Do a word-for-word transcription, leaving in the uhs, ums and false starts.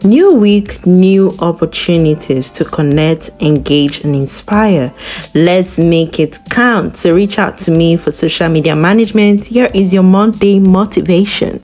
New week, new opportunities to connect, engage, and inspire. Let's make it count. So reach out to me for social media management. Here is your Monday motivation.